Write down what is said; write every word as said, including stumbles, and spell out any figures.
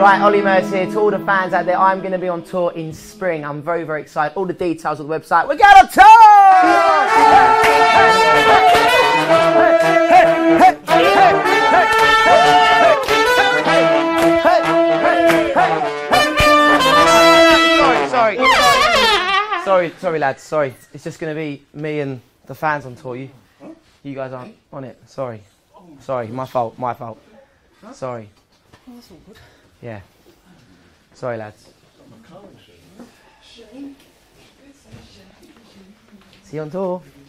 Right, Olly Murs here. To all the fans out there, I'm going to be on tour in spring. I'm very, very excited. All the details on the website. We're going on tour! Sorry, sorry. Sorry, sorry, lads. Sorry. It's just going to be me and the fans on tour. You, you guys aren't on it. Sorry. Sorry, my fault, my fault. Sorry. Oh, that's all good. Yeah. Sorry, lads. See you on tour.